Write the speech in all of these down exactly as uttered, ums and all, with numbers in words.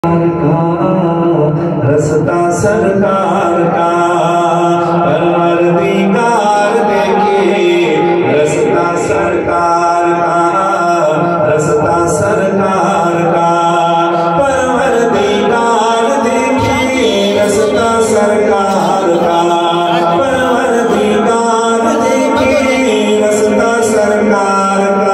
रस्ता सरकार का परवरदिगार देखे, रस्ता सरकार का, रस्ता सरकार का परवरदिगार देखे, रस्ता सरकार का परवरदिगार देखे, रस्ता सरकार का।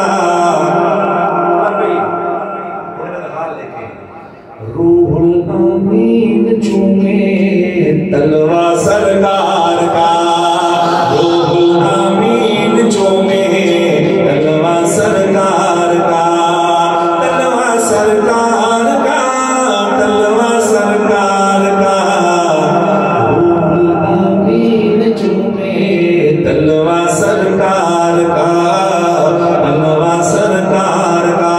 रूहुल अमीन चूमे तलवा सरकार का, रूहुल अमीन चूमे तलवा सरकार का, तलवा सरकार का, तलवा सरकार का। रूहुल अमीन चूमे तलवा सरकार का, तलवा सरकार का।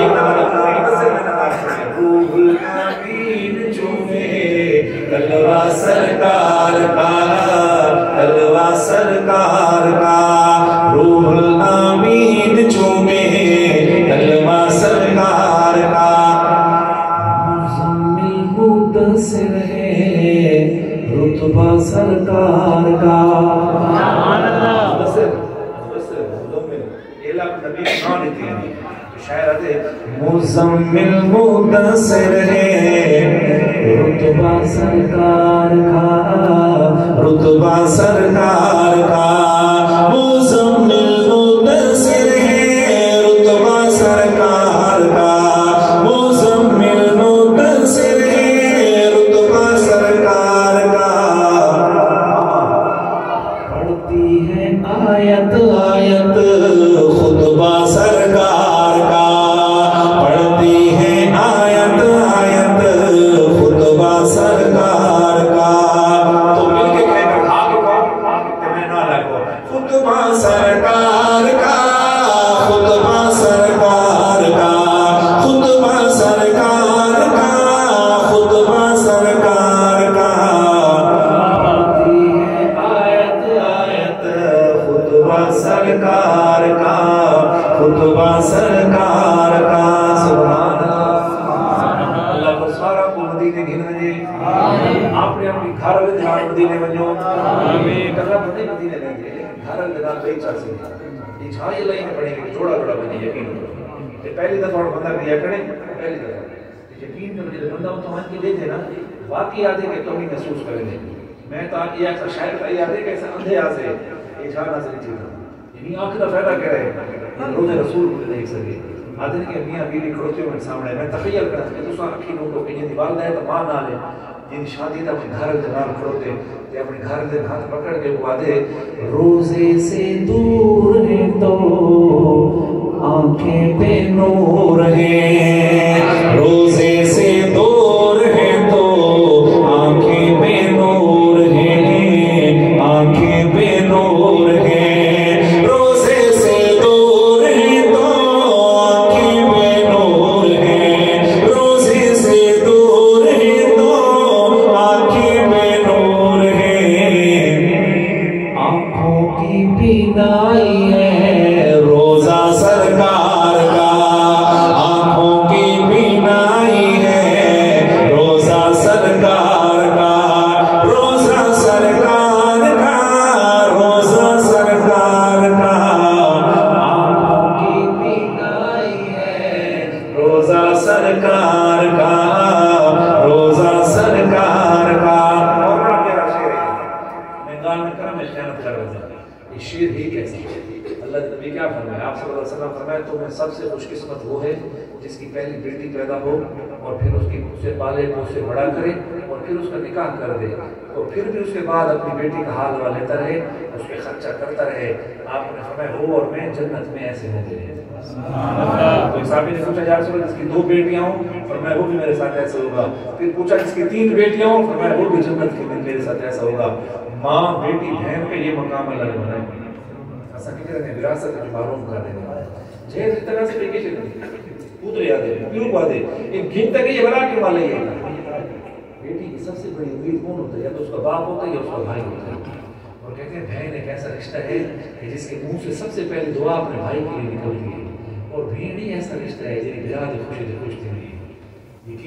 तलवा सरकार का, तलवा सरकार का, रूहुल अमीन चूमे तलवा सरकार का। मुज़म्मिल मुद्दसिर है रुतबा सरकार का। मुज़म्मिल मुद्दसिर है रुतबा सरकार का, रुतबा सरकार का। मुज़म्मिल मुद्दसिर है रुतबा सरकार का, मुज़म्मिल मुद्दसिर है रुतबा सरकार का। पढ़ती है आयत आयत खुतबा सरकार का, पढ़ती है आयत आयत खुतबा सरकार का। तो मिलके कहकर आगे को मैं ना लगो खुतबा सरकार का, खुतबा सरकार का, खुतबा सरकार का, खुतबा सरकार का। पढ़ती है आयत आयत खुतबा सरकार का, खुतबा सरकार का। सुभान अल्लाह को सारा को मदीने घिन वजे, आपने अपनी घर में ध्यान मदीने वजो, आमीन। करा पते मदीने वजे घर में ध्यान पे चल से ये छाई लाइन पड़ेगी जोड़ा जोड़ा बने यकीन करो। ये पहली दफा बंदा दिया करे, पहली दफा यकीन करो जब बंदा तो मान के ले दे ना वाकई याद है कि कमी महसूस करेंगे। मैं तो आज ये शायद याद है कैसे अंधे आ से ये छाना से चीज यानी आंख का फायदा करे रोज़े रसूल को देख सके। आदमी के मियां बीवी खड़ोते हुए सामने मैं तखय्युल कर के तो सारा अखी लोगों के ये दीवार है तो मान आ ले जिन शादी तक घर के नाम खड़ोते ते अपने घर के हाथ पकड़ के वादे रोजे से दूर है तो आंखें पे नूर है, रोजे से दूर है तो आंखें पे नूर है, आंखें पे नूर है। रोजे से दूर है तो आंखें पे नूर है, रोजे से दूर है तो आंखें पे नूर है। आंखों की बीनाई है रोजा सरकार का, आंखों की बीनाई है रोजा सरकार का, रोजा सरकार का, रोजा सरकार का। आंखों की बीनाई है रोजा सरकार का, रोजा सरकार का। और बड़ा प्यारा शेर है, मैं गाल में कर मैं ख्यानत कर रहा था। ये शेर ही कैसा अल्लाह के नबी क्या फरमाया, आप सल्लल्लाहु अलैहि वसल्लम फरमाया तो मैं सबसे खुशकिस्मत वो है जिसकी पहली बेटी पैदा हो और फिर उसकी उसे पाले उसे बड़ा करे और फिर उसका निकाह कर दे और फिर भी उसके बाद अपनी बेटी का हाल हवा लेता रहे, उस पर खर्चा करता रहे। आपने फरमाया हो और मैं जन्नत में ऐसे होंगे। तो साहबी ने पूछा यार रसूल जिसकी दो बेटियां हो, फरमाया वो भी मेरे साथ ऐसे होगा। फिर पूछा जिसकी तीन बेटियां हो, फरमाया वो भी जन्नत के दिन मेरे साथ ऐसा होगा। माँ बेटी बहन पे ये मकाम अल्लाह ने बनाया। ऐसा नहीं करने विरासत में मालूम कर देने वाला जय इस तरह से लेके चले पुत्र याद है क्यों बात है इन घिन तक ये बना के वाले ये बेटी की सबसे बड़ी उम्मीद कौन होता है, या तो उसका बाप होता है या उसका भाई होता है। और कहते हैं बहन एक ऐसा रिश्ता है कि जिसके मुंह से सबसे पहले दुआ अपने भाई के लिए निकलती है, और भेड़ ही ऐसा रिश्ता है जिसकी बिराद खुशी से खुश थी।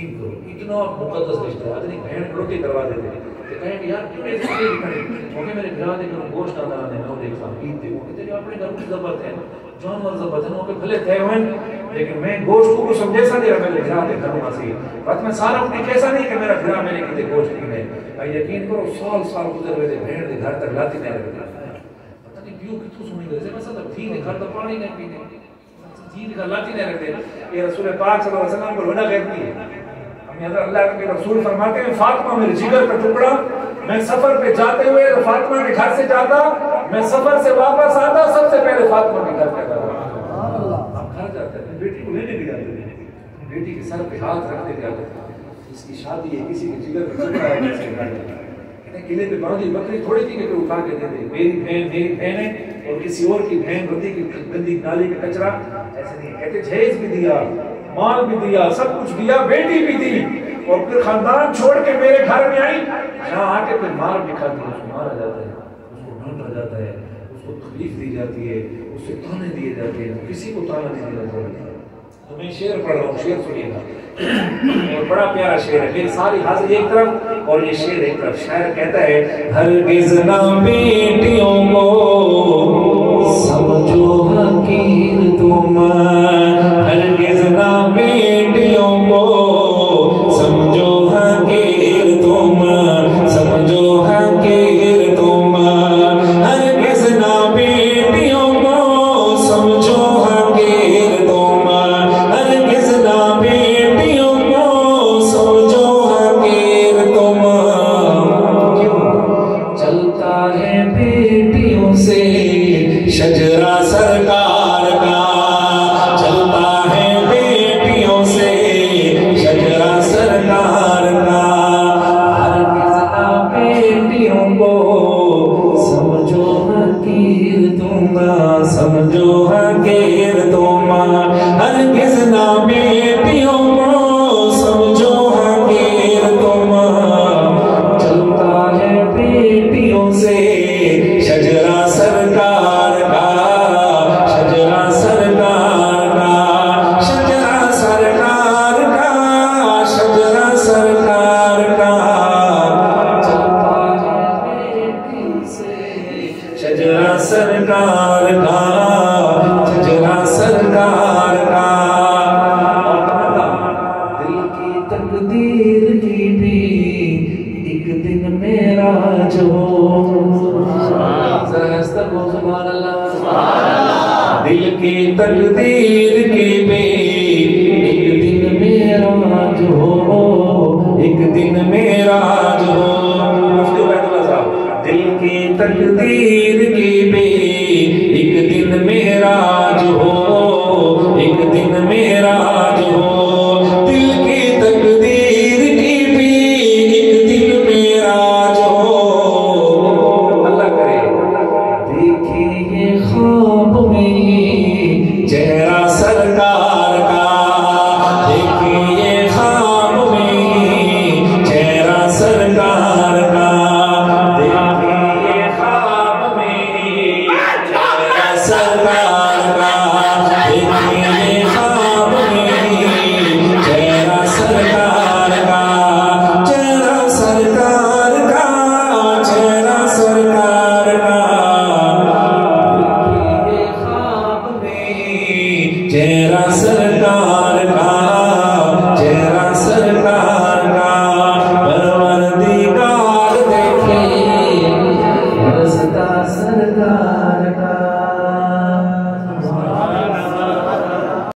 यकीन करो इतना मुकद्दस रिश्ता है। आदमी बहन रोटी करवा देते तो कहें यार क्यों ऐसे नहीं करनी मौके मेरे घर दे करो गोश्त ना ना मैं देख सा ईद दे वो तेरे अपने घर की ज़बत है जानवर ज़बत है मौके भले थे हैं लेकिन मैं गोश्त को समझे सा नहीं मेरे घर दे करूंगा सी बात मैं सारा अपनी कैसा नहीं कि मेरा घर मेरे की गोश्त की है यकीन करो साल साल गुजर गए बहन के घर तक लाती नहीं रहे पता नहीं क्यों कितु सुनी गए मैं सब ठीक है घर तक पानी नहीं पीने जी का लाती नहीं रखते ये रसूल पाक सल्लल्लाहु अलैहि वसल्लम को बड़ा कहती है अल्लाह के रसूल फरमाते हैं फातिमा मेरे जिगर का टुकड़ा मैं सफर पे जाते हुए तो फातिमा के घर से जाता मैं सफर से वापस आता सबसे पहले फातिमा के घर पे जाता आप घर जाते हैं बेटी को लेने भी जाते हैं बेटी के सर पे हाथ रखते जाते इसकी शादी है किसी के जिगर का टुकड़ा है इसके घर में किले पे बांधी बकरी थोड़ी थी कि कोई उठा के दे दे मेरी बहन मेरी बहन है और किसी और की बहन गंदी की गंदी नाली का कचरा ऐसे नहीं कहते जहेज भी दिया माल भी दिया सब कुछ दिया बेटी भी दी और फिर खानदान छोड़ के मेरे घर में आई यहाँ आके फिर मार भी खाती है उसको मारा जाता है उसको डांटा जाता है उसको तकलीफ दी जाती है उससे ताने दिए जाते हैं किसी को ताना नहीं दिया जाता तो मैं शेर पढ़ रहा हूँ शेर सुनिएगा और बड़ा प्यारा शेर है मेरी सारी हाजिर एक तरफ और ये शेर एक तरफ शायर कहता है हरगिज़ ना बेटियों को समझो हकीर तुम हरगिज़ ना बेटियों को समझो हकीर तुम समझो हकीर तुम हरगिज़ ना बेटियों को समझो हकीर तुम हरगिज़ ना बेटियों को समझो हकीर तुम क्यों चलता है बेटियों से शजरा सरकार का चलता है बेटियों से शजरा सरकार का हरगिज़ ना बेटियों को समझो हकीर तुम समझो हकीर तुम हरगिज़ ना बेटियों को समझो हकीर तुम चलता है बेटियों से शजरा सरकार का शजरा सरकार का शजरा सरकार का शजरा सरकार का चलता है बेटियों से शजरा सरकार का शजरा सरकार का दिल की तकदीर की भी एक दिन मेरा जो दिल की तकदीर की भी एक दिन मेरा जो एक दिन मेरा जो दिल की तकदीर की भी